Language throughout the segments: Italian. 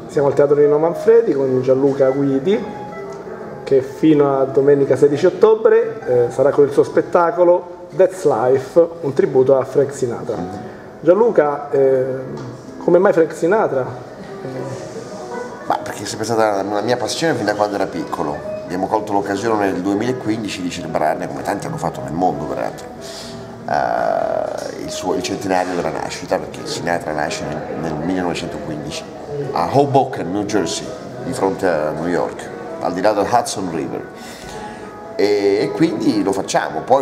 Siamo al Teatro Nino Manfredi con Gianluca Guidi, che fino a domenica 16 ottobre sarà con il suo spettacolo That's Life, un tributo a Frank Sinatra. Gianluca, come mai Frank Sinatra? Ma perché è sempre stata una mia passione fin da quando era piccolo. Abbiamo colto l'occasione nel 2015 di celebrarne, come tanti hanno fatto nel mondo peraltro, il centenario della nascita, perché Sinatra nasce nel 1915 a Hoboken, New Jersey, di fronte a New York, al di là del Hudson River, e quindi lo facciamo, poi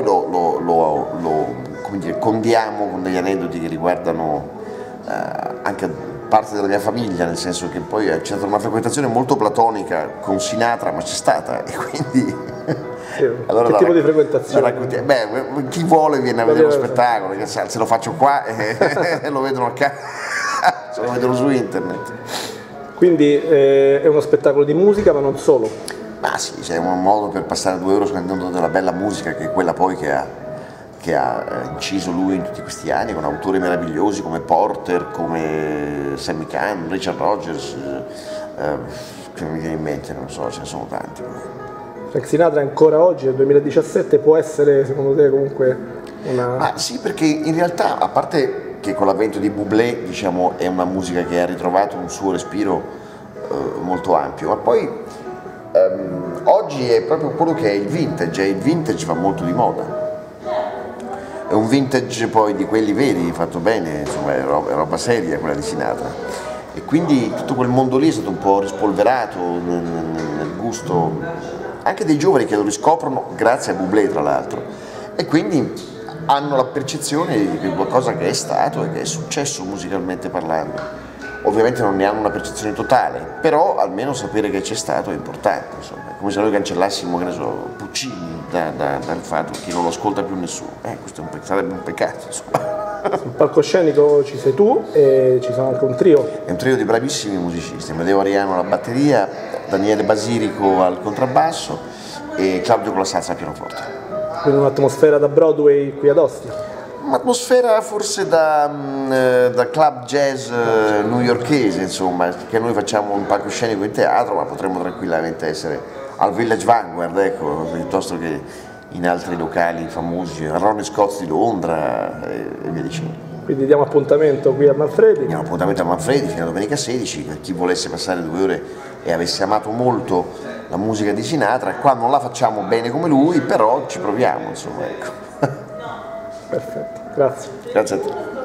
come dire, condiamo con degli aneddoti che riguardano anche parte della mia famiglia, nel senso che poi c'è stata una frequentazione molto platonica con Sinatra, ma c'è stata, e quindi allora che tipo di frequentazione? Chi vuole viene a vedere lo spettacolo, perché se lo faccio qua lo vedono se lo vedono su internet. Quindi è uno spettacolo di musica, ma non solo? Ma sì, c'è un modo per passare 2 ore ascoltando della bella musica, che è quella poi che ha inciso lui in tutti questi anni, con autori meravigliosi come Porter, come Sammy Cahn, Richard Rodgers, che mi viene in mente, non so, ce ne sono tanti. Frank Sinatra ancora oggi, nel 2017, può essere secondo te comunque una... Ma sì, perché in realtà, a parte che con l'avvento di Bublé, diciamo, è una musica che ha ritrovato un suo respiro molto ampio, ma poi oggi è proprio quello che è il vintage, e il vintage va molto di moda. È un vintage poi di quelli veri, fatto bene, insomma è roba seria quella di Sinatra. E quindi tutto quel mondo lì è stato un po' rispolverato nel gusto anche dei giovani che lo riscoprono grazie a Bublé, tra l'altro, e quindi hanno la percezione di qualcosa che è stato e che è successo musicalmente parlando. Ovviamente non ne hanno una percezione totale, però almeno sapere che c'è stato è importante, insomma. È come se noi cancellassimo, che ne so, Puccini dal fatto che non lo ascolta più nessuno. Questo sarebbe un peccato, insomma. Sul palcoscenico ci sei tu e ci sono anche un trio. È un trio di bravissimi musicisti, Amedeo Ariano alla batteria, Daniele Basilico al contrabbasso e Claudio Colasazza al pianoforte. Quindi un'atmosfera da Broadway qui ad Ostia. Un'atmosfera forse da club jazz newyorkese, insomma, che noi facciamo un palcoscenico in teatro, ma potremmo tranquillamente essere al Village Vanguard, ecco, piuttosto che in altri locali famosi, a Ronnie Scott's di Londra e via dicendo. Quindi diamo appuntamento qui a Manfredi? Diamo appuntamento a Manfredi fino a domenica 16, per chi volesse passare 2 ore e avesse amato molto la musica di Sinatra. Qua non la facciamo bene come lui, però ci proviamo, insomma, ecco. Perfetto, grazie. Grazie a te.